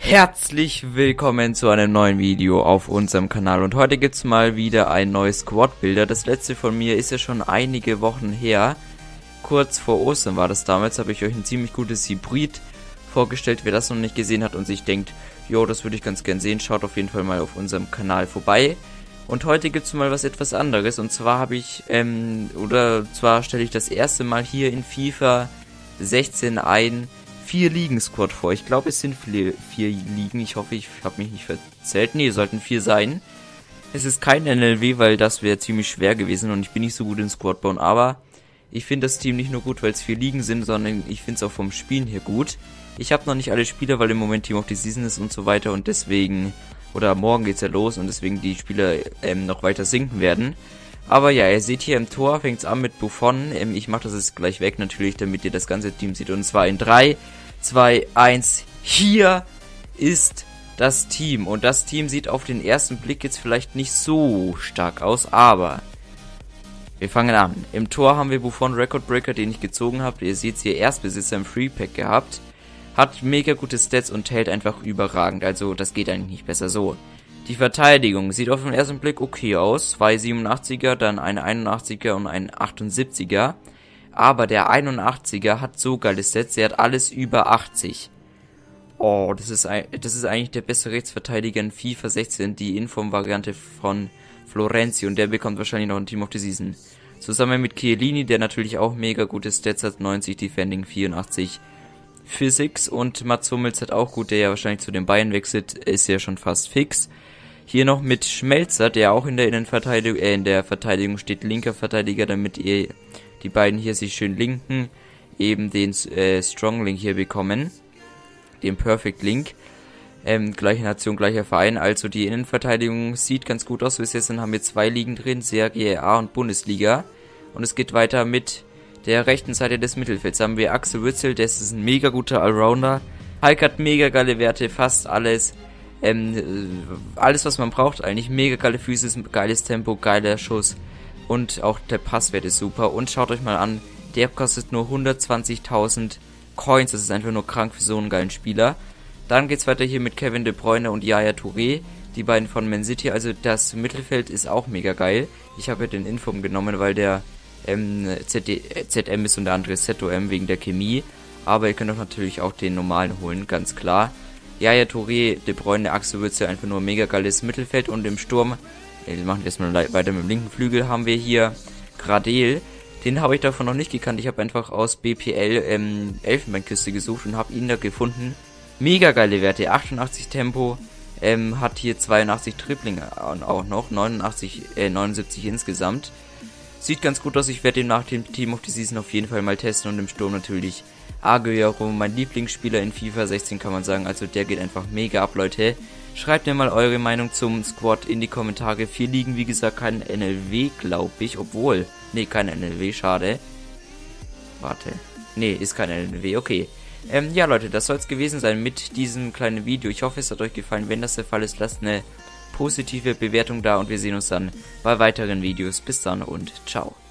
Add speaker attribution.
Speaker 1: Herzlich willkommen zu einem neuen Video auf unserem Kanal und heute gibt's mal wieder ein neues Squad-Bilder. Das letzte von mir ist ja schon einige Wochen her. Kurz vor Ostern war das damals, habe ich euch ein ziemlich gutes Hybrid vorgestellt. Wer das noch nicht gesehen hat und sich denkt, jo, das würde ich ganz gern sehen, schaut auf jeden Fall mal auf unserem Kanal vorbei. Und heute gibt's mal was etwas anderes und zwar habe ich, stelle ich das erste Mal hier in FIFA 16 ein 4-Ligen-Squad vor. Ich glaube, es sind 4 Ligen. Ich hoffe, ich habe mich nicht verzählt. Ne, es sollten 4 sein. Es ist kein NLW, weil das wäre ziemlich schwer gewesen und ich bin nicht so gut in Squad bauen. Aber ich finde das Team nicht nur gut, weil es 4 Ligen sind, sondern ich finde es auch vom Spielen hier gut. Ich habe noch nicht alle Spieler, weil im Moment Team of the Season ist und so weiter und deswegen, oder morgen geht's ja los und deswegen die Spieler noch weiter sinken werden. Aber ja, ihr seht hier im Tor, fängt's an mit Buffon. Ich mache das jetzt gleich weg natürlich, damit ihr das ganze Team seht. Und zwar in 3, 2, 1. Hier ist das Team. Und das Team sieht auf den ersten Blick jetzt vielleicht nicht so stark aus, aber wir fangen an. Im Tor haben wir Buffon Record Breaker, den ich gezogen habe. Ihr seht hier, Erstbesitzer im Free Pack gehabt. Hat mega gute Stats und hält einfach überragend. Also das geht eigentlich nicht besser so. Die Verteidigung sieht auf den ersten Blick okay aus. 2 87er, dann ein 81er und ein 78er. Aber der 81er hat so geile Stats, er hat alles über 80. Oh, das ist eigentlich der beste Rechtsverteidiger in FIFA 16, die Inform-Variante von Florenzi. Und der bekommt wahrscheinlich noch ein Team of the Season. Zusammen mit Chiellini, der natürlich auch mega gute Stats hat. 90 Defending, 84 Physics. Und Mats Hummels hat auch gut, der ja wahrscheinlich zu den Bayern wechselt, ist ja schon fast fix. Hier noch mit Schmelzer, der auch in der Verteidigung steht, linker Verteidiger, damit ihr die beiden hier sich schön linken, eben den Strong Link hier bekommen, den Perfect Link, gleiche Nation, gleicher Verein, also die Innenverteidigung sieht ganz gut aus, bis jetzt haben wir 2 Ligen drin, Serie A und Bundesliga, und es geht weiter mit der rechten Seite des Mittelfelds, haben wir Axel Witsel, das ist ein mega guter Allrounder, Hulk hat mega geile Werte, fast alles, alles was man braucht eigentlich, mega geile Füße, geiles Tempo, geiler Schuss und auch der Passwert ist super und schaut euch mal an, der kostet nur 120.000 Coins, das ist einfach nur krank für so einen geilen Spieler. Dann geht's weiter hier mit Kevin De Bruyne und Yaya Touré, die beiden von Man City, also das Mittelfeld ist auch mega geil. Ich habe ja den Inform genommen, weil der ZM ist und der andere ist ZOM wegen der Chemie, aber ihr könnt doch natürlich auch den normalen holen, ganz klar. Yaya Touré, De Bruyne, Axel Witsel, einfach nur mega geiles Mittelfeld und im Sturm, wir machen jetzt mal weiter mit dem linken Flügel, haben wir hier Gradel. Den habe ich davon noch nicht gekannt, ich habe einfach aus BPL Elfenbeinküste gesucht und habe ihn da gefunden. Mega geile Werte, 88 Tempo, hat hier 82 Dribbling auch noch, 79 insgesamt. Sieht ganz gut aus, ich werde den nach dem Team of the Season auf jeden Fall mal testen und im Sturm natürlich Aguero, mein Lieblingsspieler in FIFA 16 kann man sagen, also der geht einfach mega ab, Leute. Schreibt mir mal eure Meinung zum Squad in die Kommentare. 4 Ligen, wie gesagt, kein NLW, glaube ich, obwohl, nee, kein NLW, schade. Warte, nee, ist kein NLW, okay. Ja, Leute, das soll es gewesen sein mit diesem kleinen Video. Ich hoffe, es hat euch gefallen. Wenn das der Fall ist, lasst eine positive Bewertung da und wir sehen uns dann bei weiteren Videos. Bis dann und ciao.